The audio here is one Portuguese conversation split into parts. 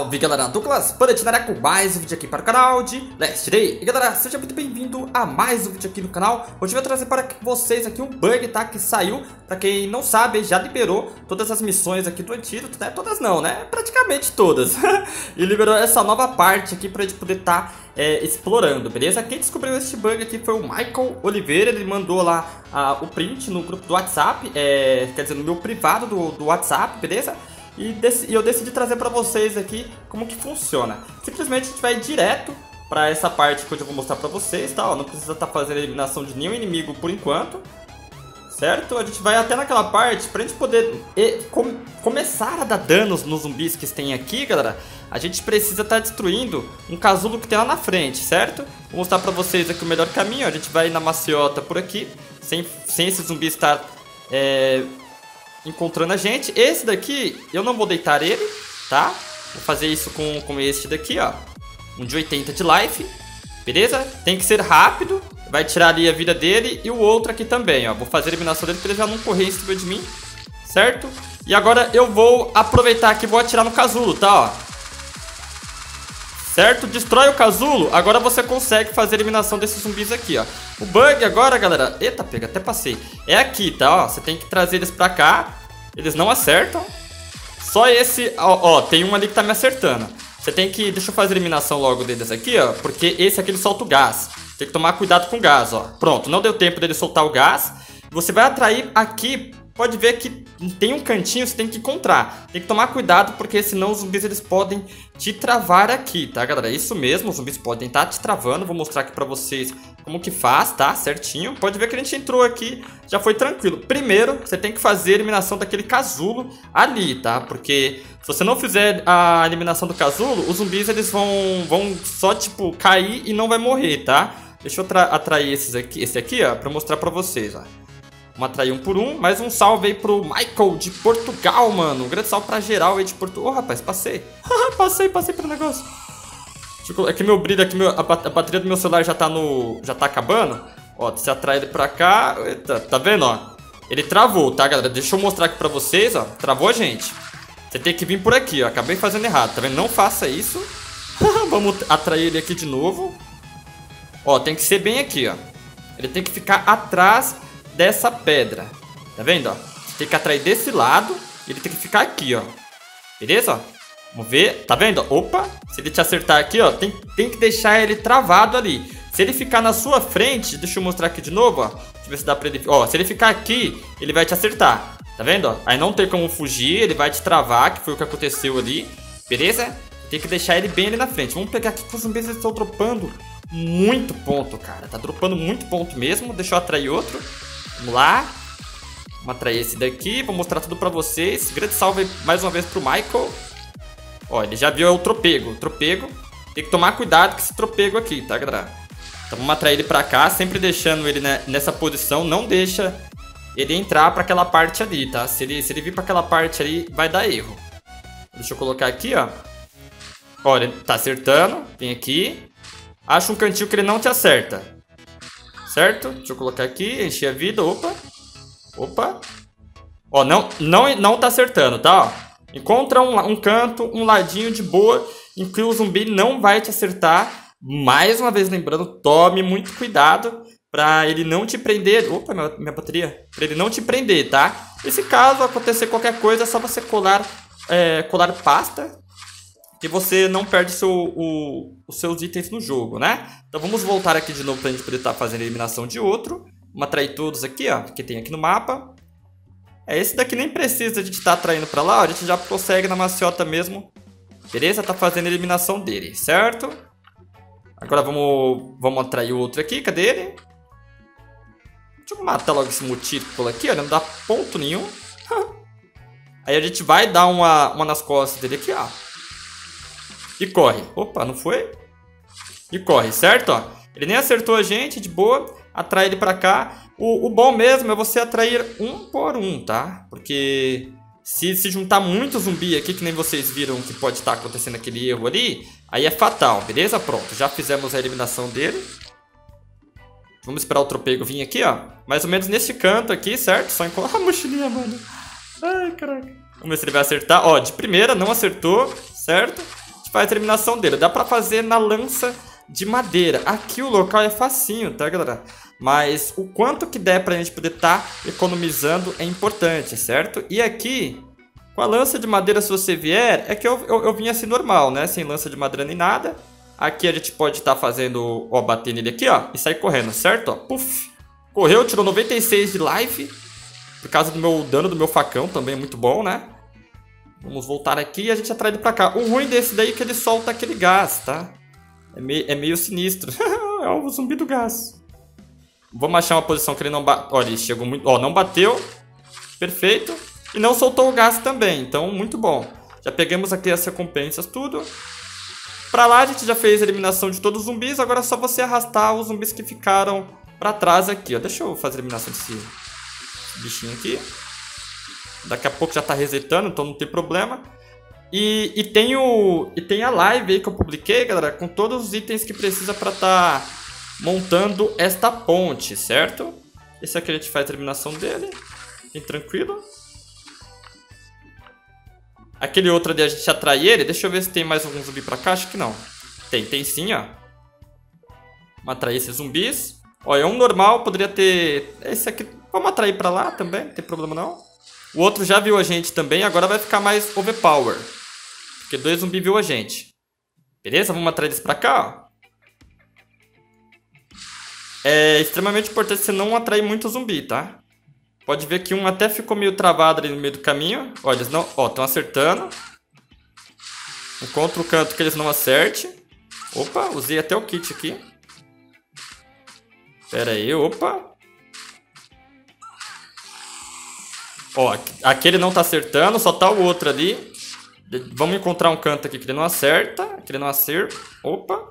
Salve galera, Douglas Pantinaria com mais um vídeo aqui para o canal de Last Day. E galera, seja muito bem-vindo a mais um vídeo aqui no canal. Hoje eu vou trazer para vocês aqui um bug, tá? Que saiu, para quem não sabe, já liberou todas as missões aqui do Antídoto, né? Todas não, né? Praticamente todas. E liberou essa nova parte aqui para a gente poder estar explorando, beleza? Quem descobriu este bug aqui foi o Michael Oliveira. Ele mandou lá o print no grupo do WhatsApp, quer dizer, no meu privado do WhatsApp, beleza? E eu decidi trazer pra vocês aqui como que funciona. Simplesmente a gente vai direto pra essa parte que eu vou mostrar pra vocês, tá? Ó, não precisa estar fazendo a eliminação de nenhum inimigo por enquanto, certo? A gente vai até naquela parte pra gente poder começar a dar danos nos zumbis que tem aqui, galera. A gente precisa estar destruindo um casulo que tem lá na frente, certo? Vou mostrar pra vocês aqui o melhor caminho. A gente vai na maciota por aqui, sem esse zumbi estar encontrando a gente. Esse daqui, eu não vou deitar ele, tá? Vou fazer isso com este daqui, ó. Um de 80 de life, beleza? Tem que ser rápido, vai tirar ali a vida dele. E o outro aqui também, ó. Vou fazer a eliminação dele pra ele já não correr em cima de mim, certo? E agora eu vou aproveitar que vou atirar no casulo, tá, ó. Certo? Destrói o casulo, agora você consegue fazer a eliminação desses zumbis aqui, ó. O bug agora, galera... Eita, pega, até passei. É aqui, tá, ó. Você tem que trazer eles pra cá. Eles não acertam. Só esse... Ó, tem um ali que tá me acertando. Você tem que... Deixa eu fazer a eliminação logo deles aqui, ó. Porque esse aqui ele solta o gás. Tem que tomar cuidado com o gás, ó. Pronto, não deu tempo dele soltar o gás. Você vai atrair aqui... Pode ver que tem um cantinho, você tem que encontrar. Tem que tomar cuidado, porque senão os zumbis eles podem te travar aqui, tá, galera? Isso mesmo, os zumbis podem estar te travando. Vou mostrar aqui pra vocês como que faz, tá? Certinho. Pode ver que a gente entrou aqui, já foi tranquilo. Primeiro, você tem que fazer a eliminação daquele casulo ali, tá? Porque se você não fizer a eliminação do casulo, os zumbis eles vão só, tipo, cair e não vai morrer, tá? Deixa eu atrair esse aqui, ó, pra mostrar pra vocês, ó. Vamos atrair um por um. Mais um salve aí pro Michael de Portugal, mano. Um grande salve pra geral aí de Portugal. Ô, rapaz, passei. passei pro negócio. É que meu brilho aqui, a bateria do meu celular já tá acabando. Ó, você atrai ele pra cá. Eita, tá vendo, ó? Ele travou, tá, galera? Deixa eu mostrar aqui pra vocês, ó. Travou a gente. Você tem que vir por aqui, ó. Acabei fazendo errado, tá vendo? Não faça isso. Vamos atrair ele aqui de novo. Ó, tem que ser bem aqui, ó. Ele tem que ficar atrás dessa pedra, tá vendo, ó? Você tem que atrair desse lado e ele tem que ficar aqui, ó. Beleza, ó? Vamos ver, tá vendo? Opa, se ele te acertar aqui, ó, tem que deixar ele travado ali. Se ele ficar na sua frente, deixa eu mostrar aqui de novo, ó. Deixa eu ver se dá pra ele... Ó, se ele ficar aqui, ele vai te acertar, tá vendo, ó? Aí não tem como fugir, ele vai te travar, que foi o que aconteceu ali, beleza? Tem que deixar ele bem ali na frente. Vamos pegar aqui que os zumbis estão dropando muito ponto, cara. Tá dropando muito ponto mesmo. Deixa eu atrair outro. Vamos lá. Vamos atrair esse daqui. Vou mostrar tudo pra vocês. Grande salve mais uma vez pro Michael. Ó, ele já viu o tropego. Tropego. Tem que tomar cuidado com esse tropego aqui, tá, galera? Então vamos atrair ele pra cá. Sempre deixando ele nessa posição. Não deixa ele entrar pra aquela parte ali, tá? Se ele vir pra aquela parte ali, vai dar erro. Deixa eu colocar aqui, ó. Ó, ele tá acertando. Vem aqui. Acha um cantinho que ele não te acerta. Certo? Deixa eu colocar aqui, encher a vida, opa. Opa. Ó, não tá acertando, tá? Ó. Encontra um canto, um ladinho de boa, em que o zumbi não vai te acertar. Mais uma vez lembrando, tome muito cuidado pra ele não te prender. Opa, minha bateria. Pra ele não te prender, tá? E se caso acontecer qualquer coisa, é só você colar pasta, que você não perde os seus itens no jogo, né? Então vamos voltar aqui de novo pra gente poder estar fazendo a eliminação de outro. Vamos atrair todos aqui, ó, que tem aqui no mapa. Esse daqui nem precisa a gente estar atraindo pra lá, ó, a gente já consegue na maciota mesmo. Beleza? Tá fazendo a eliminação dele, certo? Agora vamos atrair o outro aqui, cadê ele? Deixa eu matar logo esse mutículo aqui, ó, não dá ponto nenhum. Aí a gente vai dar uma nas costas dele aqui, ó. E corre. Opa, não foi? E corre, certo? Ó, ele nem acertou a gente, de boa. Atrai ele pra cá. O bom mesmo é você atrair um por um, tá? Porque se juntar muito zumbi aqui, que nem vocês viram que pode estar acontecendo aquele erro ali, aí é fatal, beleza? Pronto, já fizemos a eliminação dele. Vamos esperar o tropego vir aqui, ó. Mais ou menos nesse canto aqui, certo? Só encontrar a mochilinha, mano. Ai, caraca. Vamos ver se ele vai acertar. Ó, de primeira não acertou, certo? gente faz a eliminação dele. Dá pra fazer na lança de madeira. Aqui o local é facinho, tá, galera? Mas o quanto que der pra gente poder estar economizando é importante, certo? E aqui, com a lança de madeira, se você vier, é que eu vim assim normal, né? Sem lança de madeira nem nada. Aqui a gente pode estar fazendo, ó, bater nele aqui, ó, e sair correndo, certo? Ó, puf. Correu, tirou 96 de life. Por causa do meu dano do meu facão, também é muito bom, né? Vamos voltar aqui e a gente atrai ele pra cá. O ruim desse daí é que ele solta aquele gás, tá? É meio sinistro. É o zumbi do gás. Vamos achar uma posição que ele não bate. Olha, ele chegou muito... Ó, não bateu. Perfeito. E não soltou o gás também, então muito bom. Já pegamos aqui as recompensas, tudo. Pra lá a gente já fez a eliminação de todos os zumbis. Agora é só você arrastar os zumbis que ficaram pra trás aqui, ó. Deixa eu fazer a eliminação desse bichinho aqui. Daqui a pouco já tá resetando, então não tem problema. E tem a live aí que eu publiquei, galera, com todos os itens que precisa pra tá montando esta ponte, certo? Esse aqui a gente faz a eliminação dele, bem tranquilo. Aquele outro ali a gente atrai ele. Deixa eu ver se tem mais algum zumbi pra cá. Acho que não. Tem sim, ó. Vamos atrair esses zumbis. Ó, é um normal, poderia ter... Esse aqui, vamos atrair pra lá também, não tem problema não. O outro já viu a gente também, agora vai ficar mais overpower. Porque 2 zumbis viu a gente. Beleza? Vamos atrair eles pra cá, ó. É extremamente importante você não atrair muito zumbi, tá? Pode ver que um até ficou meio travado ali no meio do caminho. Ó, eles não... Ó, estão acertando. Encontra o canto que eles não acertem. Opa, usei até o kit aqui. Pera aí, opa. Ó, aqui ele não tá acertando, só tá o outro ali. Vamos encontrar um canto aqui que ele não acerta. Que ele não acerta. Opa.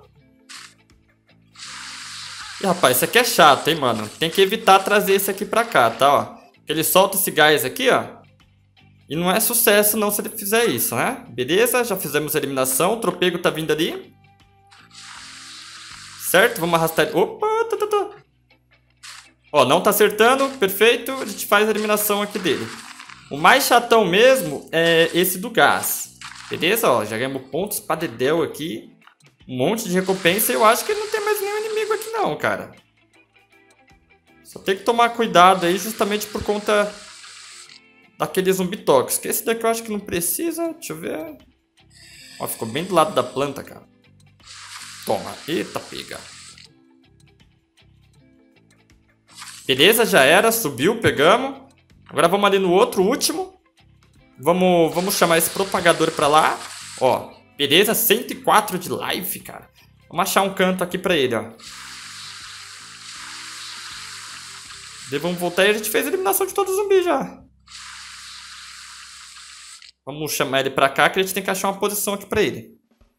E, rapaz, isso aqui é chato, hein, mano. Tem que evitar trazer esse aqui pra cá, tá, ó. Ele solta esse gás aqui, ó. E não é sucesso não se ele fizer isso, né? Beleza, já fizemos a eliminação. O tropego tá vindo ali. Certo, vamos arrastar ele. Opa, Ó, não tá acertando, perfeito. A gente faz a eliminação aqui dele. O mais chatão mesmo é esse do gás. Beleza, ó, já ganhamos pontos pra dedéu aqui. Um monte de recompensa e eu acho que não tem mais nenhum inimigo aqui não, cara. Só tem que tomar cuidado aí justamente por conta daquele zumbi tóxico. Esse daqui eu acho que não precisa. Deixa eu ver. Ó, ficou bem do lado da planta, cara. Toma. Eita, pega. Beleza, já era. Subiu, pegamos. Agora vamos ali no outro, último. Vamos chamar esse propagador pra lá. Ó, beleza. 104 de life, cara. Vamos achar um canto aqui pra ele, ó. Daí vamos voltar e a gente fez a eliminação de todos os zumbis já. Vamos chamar ele pra cá que a gente tem que achar uma posição aqui pra ele.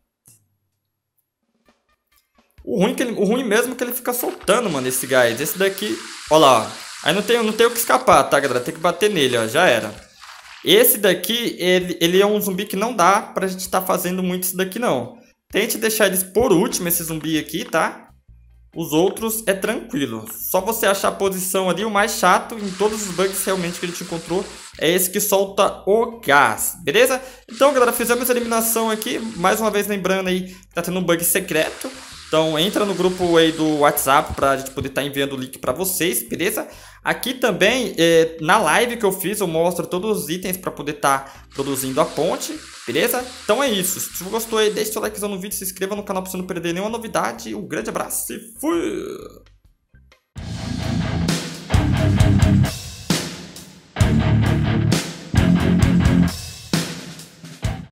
O ruim mesmo é que ele fica soltando, mano, esse gás. Esse daqui, ó lá, ó. Aí não tem o que escapar, tá, galera? Tem que bater nele, ó, já era. Esse daqui, ele é um zumbi que não dá pra gente tá fazendo muito isso daqui, não. Tente deixar eles por último, esse zumbi aqui, tá? Os outros é tranquilo. Só você achar a posição ali. O mais chato em todos os bugs realmente que a gente encontrou é esse que solta o gás. Beleza? Então, galera, fizemos a eliminação aqui. Mais uma vez lembrando aí que tá tendo um bug secreto. Então entra no grupo aí do WhatsApp pra gente poder estar enviando o link pra vocês, beleza? Aqui também, na live que eu fiz, eu mostro todos os itens pra poder estar produzindo a ponte, beleza? Então é isso. Se você gostou aí, deixa seu likezão no vídeo, se inscreva no canal pra você não perder nenhuma novidade. Um grande abraço e fui!